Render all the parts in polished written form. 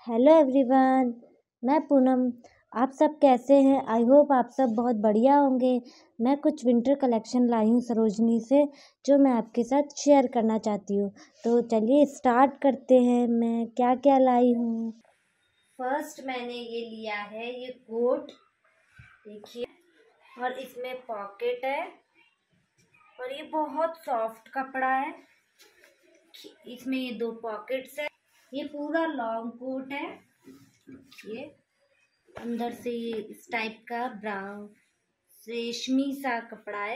Hello everyone, मैं पूनम। आप सब कैसे हैं? आई होप आप सब बहुत बढ़िया होंगे। मैं कुछ विंटर कलेक्शन लाई हूँ सरोजनी से, जो मैं आपके साथ शेयर करना चाहती हूँ। तो चलिए स्टार्ट करते हैं। मैं क्या क्या लाई हूँ। फर्स्ट मैंने ये लिया है ये कोट, देखिए, और इसमें पॉकेट है और ये बहुत सॉफ्ट कपड़ा है। इसमें ये 2 पॉकेट्स है। ये पूरा लॉन्ग कोट है। ये अंदर से ये इस टाइप का ब्राउन रेशमी सा कपड़ा है।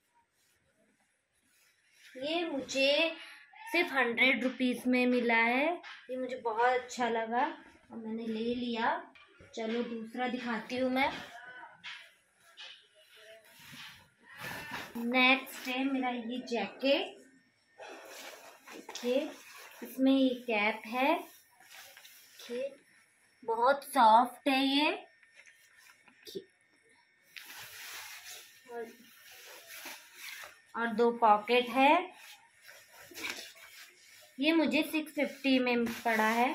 ये मुझे सिर्फ 100 रुपीज़ में मिला है। ये मुझे बहुत अच्छा लगा और मैंने ले लिया। चलो दूसरा दिखाती हूँ मैं। नेक्स्ट है मेरा ये जैकेट। देखिए, इसमें ये कैप है। देखिए, बहुत सॉफ्ट है ये। और 2 पॉकेट है। ये मुझे 650 में पड़ा है।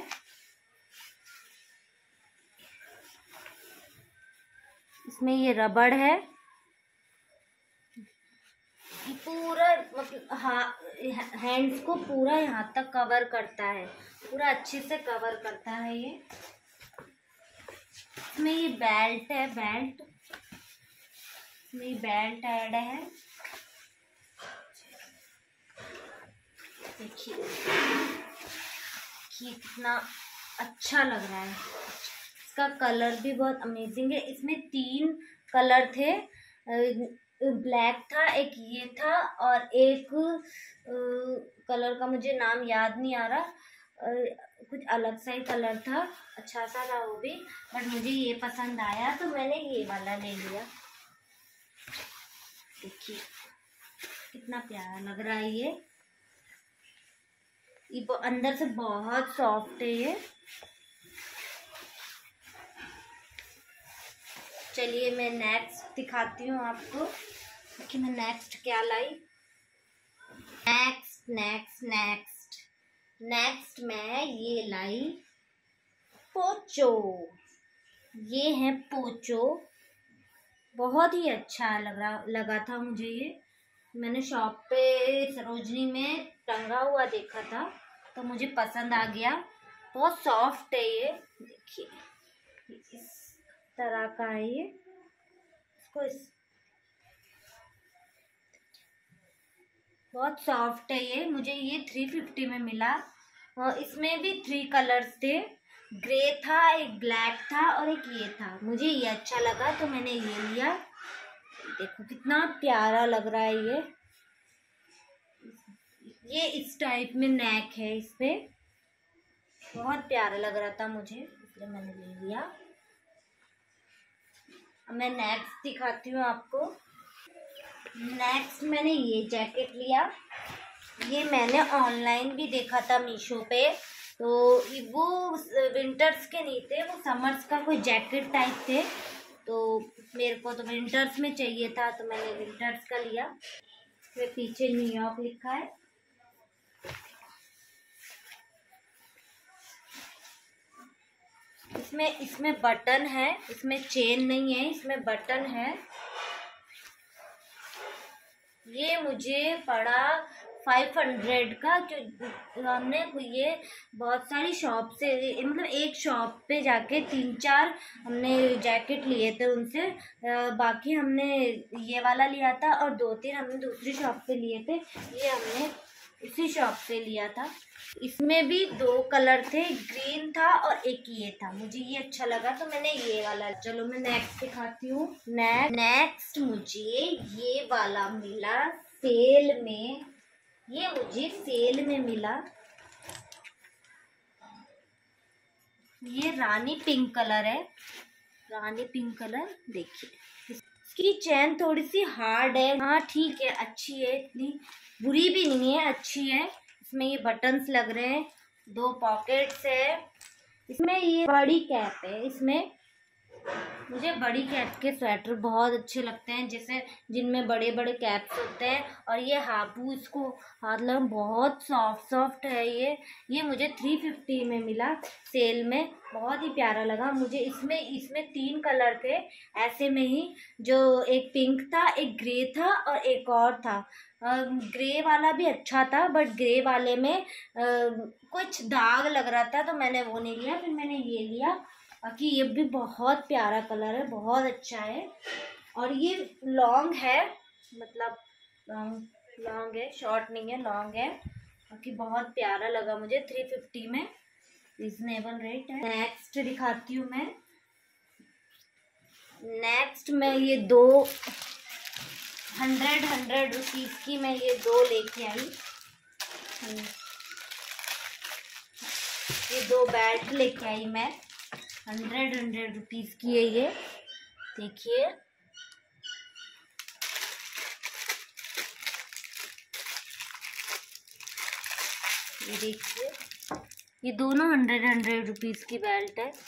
इसमें ये रबड़ है। पूरा मतलब हैंड्स को पूरा यहाँ तक कवर करता है, पूरा अच्छे से कवर करता है ये। इसमें ये बेल्ट है, इसमें बेल्ट ऐड है। देखिए कितना अच्छा लग रहा है। इसका कलर भी बहुत अमेजिंग है। इसमें 3 कलर थे। ब्लैक था, एक ये था और एक कलर का मुझे नाम याद नहीं आ रहा। कुछ अलग सा ही कलर था, अच्छा सा था वो भी, बट मुझे ये पसंद आया तो मैंने ये वाला ले लिया। देखिए कितना प्यारा लग रहा है ये अंदर से बहुत सॉफ्ट है ये। चलिए मैं नेक्स्ट दिखाती हूँ आपको कि मैं नेक्स्ट क्या लाई। नेक्स्ट मैं ये लाई पोचो। ये है पोचो, बहुत ही अच्छा लगा था मुझे ये। मैंने शॉप पे सरोजनी में टंगा हुआ देखा था तो मुझे पसंद आ गया। बहुत सॉफ्ट है ये। देखिए इस तरह का है ये। बहुत सॉफ्ट है ये। मुझे ये 350 में मिला और इसमें भी 3 कलर्स थे। ग्रे था, एक ब्लैक था और एक ये था। मुझे ये अच्छा लगा तो मैंने ये लिया। देखो कितना प्यारा लग रहा है ये इस टाइप में नेक है इस पे। बहुत प्यारा लग रहा था मुझे, इसलिए मैंने ले लिया। अब मैं नेक्स्ट दिखाती हूँ आपको। नेक्स्ट मैंने ये जैकेट लिया। ये मैंने ऑनलाइन भी देखा था मीशो पे, तो वो विंटर्स के नहीं थे, वो समर्स का कोई जैकेट टाइप थे। तो मेरे को तो विंटर्स में चाहिए था तो मैंने विंटर्स का लिया। फिर पीछे न्यूयॉर्क लिखा है। इसमें बटन है, इसमें चेन नहीं है, इसमें बटन है। ये मुझे पड़ा 500 का। जो हमने ये बहुत सारी शॉप से, मतलब एक शॉप पे जाके 3-4 हमने जैकेट लिए थे उनसे। बाकी हमने ये वाला लिया था और 2-3 हमने दूसरी शॉप पे लिए थे। ये हमने इसी शॉप से लिया था। इसमें भी 2 कलर थे, ग्रीन था और एक ये था। मुझे ये अच्छा लगा तो मैंने ये वाला। चलो मैं नेक्स्ट दिखाती हूँ। नेक्स्ट मुझे ये वाला मिला सेल में। ये मुझे सेल में मिला। ये रानी पिंक कलर है, रानी पिंक कलर। देखिए इसकी चैन थोड़ी सी हार्ड है। हाँ ठीक है, अच्छी है, इतनी बुरी भी नहीं है, अच्छी है। इसमें ये बटन्स लग रहे हैं, 2 पॉकेट्स है। इसमें ये बड़ी कैप है। इसमें मुझे बड़ी कैप के स्वेटर बहुत अच्छे लगते हैं, जैसे जिनमें बड़े बड़े कैप्स होते हैं। और ये हापू, इसको हाथ लगा, बहुत सॉफ्ट सॉफ्ट है ये मुझे 350 में मिला सेल में। बहुत ही प्यारा लगा मुझे। इसमें 3 कलर थे ऐसे में ही, जो एक पिंक था, एक ग्रे था और एक और था। ग्रे वाला भी अच्छा था, बट ग्रे वाले में कुछ दाग लग रहा था, तो मैंने वो नहीं लिया। फिर मैंने ये लिया। बाकी ये भी बहुत प्यारा कलर है, बहुत अच्छा है। और ये लॉन्ग है, मतलब लॉन्ग है, शॉर्ट नहीं है, लॉन्ग है। बाकी बहुत प्यारा लगा मुझे, 350 में रिजनेबल रेट है। नेक्स्ट दिखाती हूँ मैं। नेक्स्ट मैं ये 100 रुपीज़ की मैं ये 2 लेके आई। ये 2 बेल्ट लेके आई मैं। 100 रुपीज़ की है ये, देखिए। ये देखिए, ये दोनों 100 रुपीज़ की बेल्ट है।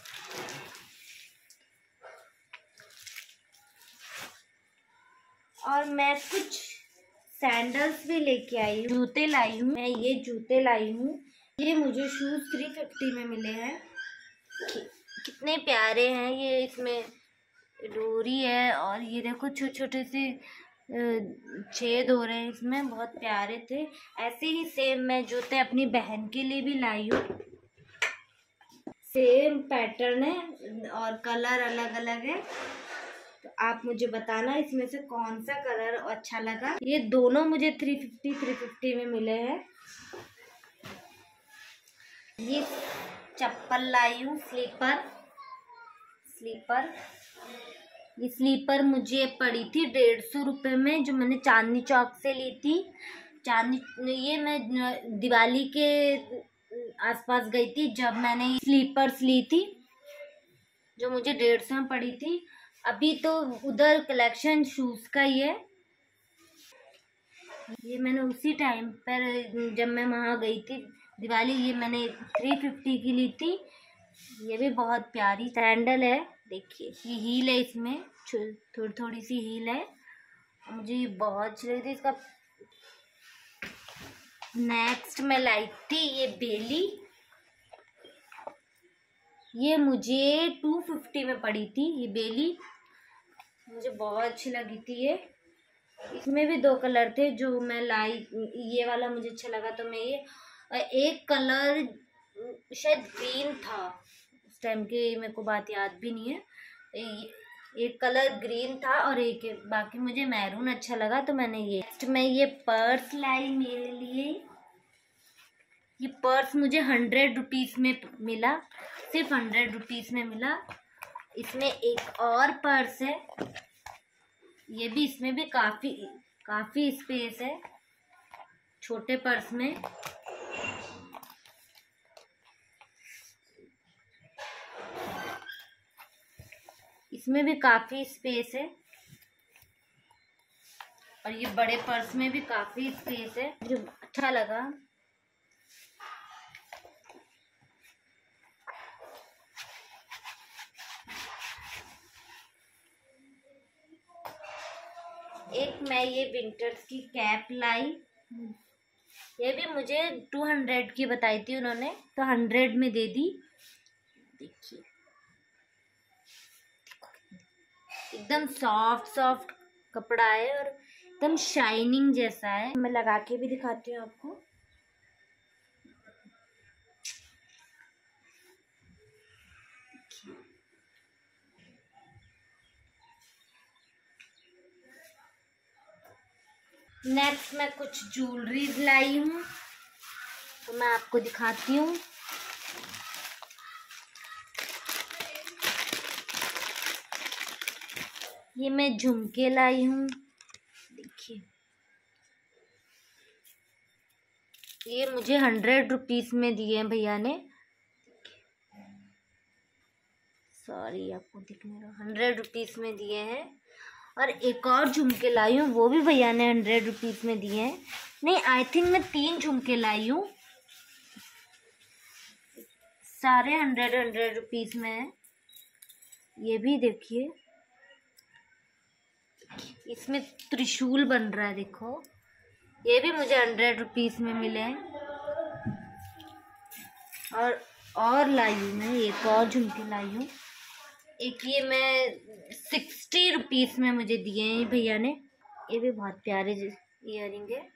और मैं कुछ सैंडल्स भी लेके आई हूँ, जूते लाई हूँ मैं। ये जूते लाई हूँ। ये मुझे शूज़ 350 में मिले हैं। कितने प्यारे हैं ये। इसमें डोरी है और ये देखो छोटे छोटे से छेद हो रहे हैं इसमें, बहुत प्यारे थे। ऐसे ही सेम मैं जूते अपनी बहन के लिए भी लाई हूँ। सेम पैटर्न है और कलर अलग अलग है, तो आप मुझे बताना इसमें से कौन सा कलर अच्छा लगा। ये दोनों मुझे 350 में मिले हैं। ये चप्पल लाई हूँ, स्लीपर। ये स्लीपर मुझे पड़ी थी 150 रुपये में, जो मैंने चांदनी चौक से ली थी। ये मैं दिवाली के आसपास गई थी जब मैंने ये स्लीपर्स ली थी, जो मुझे 150 में पड़ी थी। अभी तो उधर कलेक्शन शूज़ का ही है। ये मैंने उसी टाइम पर जब मैं वहाँ गई थी दिवाली, ये मैंने 350 की ली थी। ये भी बहुत प्यारी सैंडल है, देखिए। ये हील है, इसमें थोड़ी थोड़ी सी हील है। मुझे ये बहुत अच्छी लगी थी इसका। नेक्स्ट मैं लाई थी ये बेली। ये मुझे 250 में पड़ी थी ये बेली, मुझे बहुत अच्छी लगी थी ये। इसमें भी 2 कलर थे जो मैं लाई। ये वाला मुझे अच्छा लगा तो मैं ये, एक कलर शायद ग्रीन था उस टाइम की, मेरे को बात याद भी नहीं है। एक कलर ग्रीन था और बाकी मुझे मैरून अच्छा लगा तो मैंने ये। नेक्स्ट मैं ये पर्स लाई मेरे लिए। ये पर्स मुझे 100 रुपीज़ में मिला, सिर्फ 100 रुपीज़ में मिला। इसमें एक और पर्स है, ये भी, इसमें भी काफ़ी स्पेस है छोटे पर्स में। इसमें भी काफ़ी स्पेस है और ये बड़े पर्स में भी काफ़ी स्पेस है, जो अच्छा लगा। एक मैं ये विंटर्स की कैप लाई। ये भी मुझे 200 की बताई थी उन्होंने, तो 100 में दे दी। देखिए, एकदम सॉफ्ट कपड़ा है और एकदम शाइनिंग जैसा है। मैं लगा के भी दिखाती हूँ आपको। नेक्स्ट मैं कुछ ज्वेलरीज लाई हूँ, तो मैं आपको दिखाती हूँ। ये मैं झुमके लाई हूँ, देखिए। ये मुझे 100 रुपीज़ में दिए हैं भैया ने। सॉरी, आपको दिख नहीं रहा, 100 रुपीज़ में दिए हैं। और एक और झुमके लाई हूँ, वो भी भैया ने 100 रुपीज़ में दिए हैं। नहीं, आई थिंक मैं 3 झुमके लाई हूँ, सारे 100 रुपीज़ में है। ये भी देखिए, इसमें त्रिशूल बन रहा है, देखो। ये भी मुझे 100 रुपीज़ में मिले हैं। और लाई हूँ मैं, एक और झुमके लाई हूँ। एक ये मैं 60 रुपीज़ में मुझे दिए हैं भैया ने। ये भी बहुत प्यारे इयररिंग है।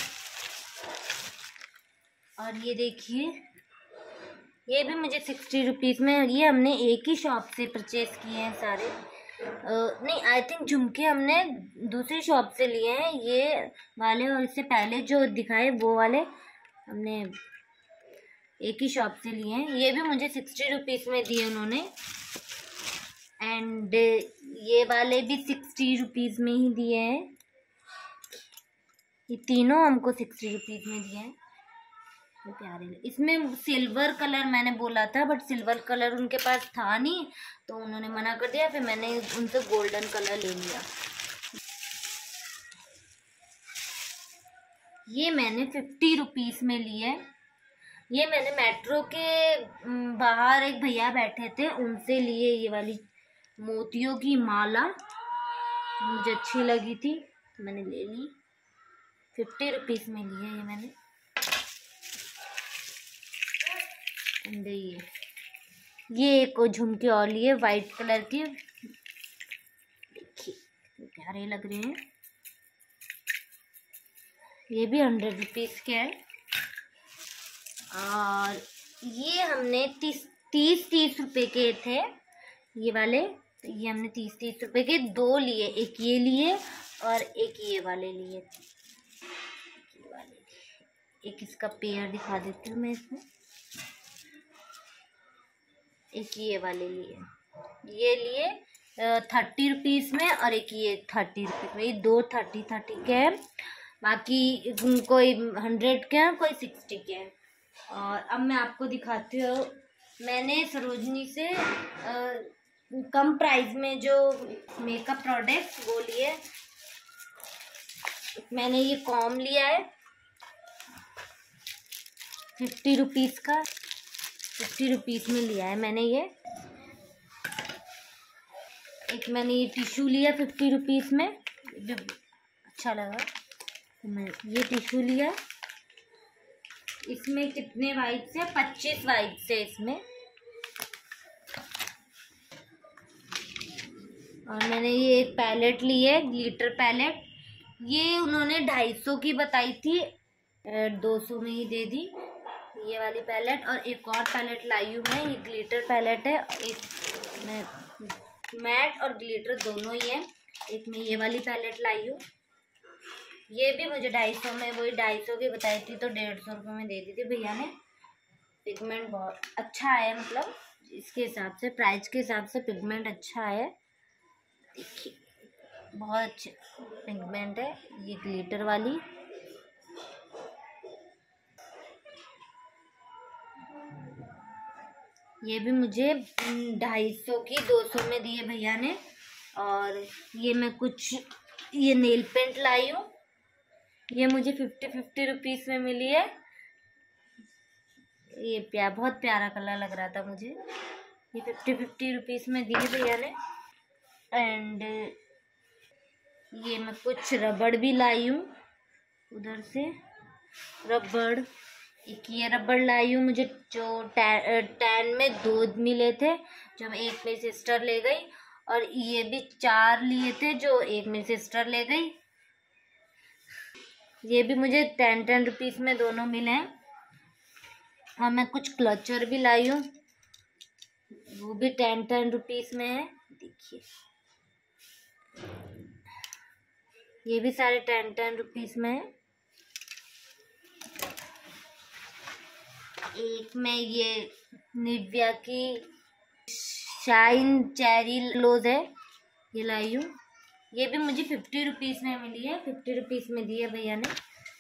और ये देखिए, ये भी मुझे 60 रुपीज़ में। ये हमने एक ही शॉप से परचेज किए हैं सारे। नहीं, आई थिंक झुमके हमने दूसरी शॉप से लिए हैं ये वाले, और इससे पहले जो दिखाए वो वाले हमने एक ही शॉप से लिए हैं। ये भी मुझे 60 रुपीज़ में दिए उन्होंने। एंड ये वाले भी 60 रुपीज़ में ही दिए हैं। ये तीनों हमको 60 रुपीज़ में दिए हैं। तो प्यारे, इसमें सिल्वर कलर मैंने बोला था, बट सिल्वर कलर उनके पास था नहीं, तो उन्होंने मना कर दिया। फिर मैंने उनसे गोल्डन कलर ले लिया। ये मैंने 50 रुपीज़ में लिए। ये मैंने मेट्रो के बाहर एक भैया बैठे थे, उनसे लिए ये वाली मोतियों की माला। मुझे अच्छी लगी थी, मैंने ले ली। 50 रुपीज़ में लिए ये मैंने। ये एक झुमके और लिए वाइट कलर के, देखिए प्यारे लग रहे हैं। ये भी 100 रुपीज़ के हैं। और ये हमने 30 रुपए के थे ये वाले। तो ये हमने 30 रुपए के 2 लिए, एक ये लिए और एक ये वाले लिए। एक इसका पेयर दिखा देती हूँ मैं इसमें। एक ये वाले लिए, ये लिए 30 रुपीज़ में, और एक ये 30 रुपीज़ में। ये दो 30 के हैं, बाकी कोई 100 के हैं, कोई 60 के हैं। और अब मैं आपको दिखाती हूँ, मैंने सरोजनी से कम प्राइस में जो मेकअप प्रोडक्ट वो लिए। मैंने ये कॉम लिया है 50 रुपीज़ का, 50 रुपीज़ में लिया है मैंने ये। एक मैंने ये टिश्यू लिया 50 रुपीज़ में, जो अच्छा लगा तो मैं ये टिश्यू लिया। इसमें कितने वाइप्स है? 25 वाइप्स है इसमें। और मैंने ये एक पैलेट ली है, ग्लिटर पैलेट। ये उन्होंने 250 की बताई थी, 200 में ही दे दी ये वाली पैलेट। और एक और पैलेट लाई हूँ मैं, ये ग्लिटर पैलेट है। एक मैं मैट और ग्लिटर दोनों ही है। एक मैं ये वाली पैलेट लाई हूँ, ये भी मुझे 250 में, वही 250 की बताई थी, तो 150 रुपये में दे दी थी भैया ने। पिगमेंट बहुत अच्छा है, मतलब इसके हिसाब से, प्राइस के हिसाब से पिगमेंट अच्छा है। देखिए बहुत अच्छे पिगमेंट है ये ग्लिटर वाली। ये भी मुझे 250 की 200 में दिए भैया ने। और ये मैं कुछ ये नेल पेंट लाई हूँ, ये मुझे 50 रुपीज़ में मिली है। ये बहुत प्यारा कलर लग रहा था मुझे, ये 50 रुपीज़ में दिए भैया ने। एंड ये मैं कुछ रबड़ भी लाई हूँ उधर से, रबड़। एक ये रबड़ लाई हूँ, मुझे जो 10 में 2 मिले थे, जो एक मेरी सिस्टर ले गई। और ये भी 4 लिए थे, जो एक मेरी सिस्टर ले गई। ये भी मुझे 10 रुपीज़ में दोनों मिले हैं। और मैं कुछ क्लचर भी लाई हूँ, वो भी 10 रुपीज़ में है। देखिए ये भी सारे 10 रुपीज़ में है। एक में ये निविया की शाइन चेरी ग्लोज है, ये लाई हूँ। ये भी मुझे 50 रुपीज़ में मिली है, 50 रुपीज़ में दी है भैया ने।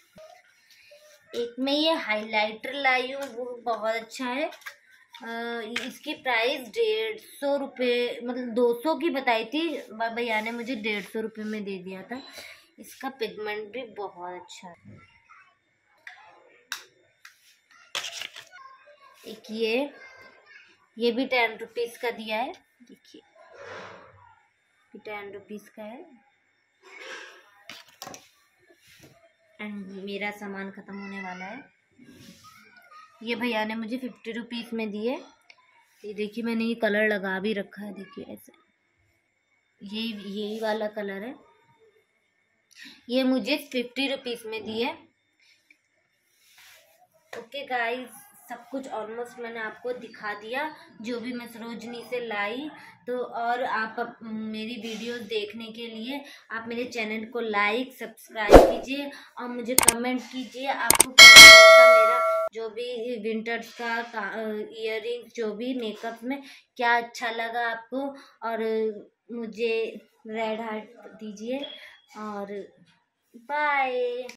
एक में ये हाइलाइटर लाई हूँ, वो बहुत अच्छा है। इसकी प्राइस 150 रुपये, मतलब 200 की बताई थी, भैया ने मुझे 150 रुपये में दे दिया था। इसका पिगमेंट भी बहुत अच्छा है। एक ये भी 10 रुपीज़ का दिया है, देखिए ₹10 का है। एंड मेरा सामान ख़त्म होने वाला है। ये भैया ने मुझे ₹50 में दिए। ये देखिए मैंने ये कलर लगा भी रखा है, देखिए ऐसे, यही वाला कलर है। ये मुझे ₹50 में दिए। ओके गाइस, सब कुछ ऑलमोस्ट मैंने आपको दिखा दिया, जो भी मैं सरोजनी से लाई। तो और आप मेरी वीडियोस देखने के लिए आप मेरे चैनल को लाइक सब्सक्राइब कीजिए और मुझे कमेंट कीजिए आपको क्या लगा मेरा जो भी विंटर्स का इयररिंग, जो भी मेकअप में क्या अच्छा लगा आपको। और मुझे रेड हार्ट दीजिए और बाय।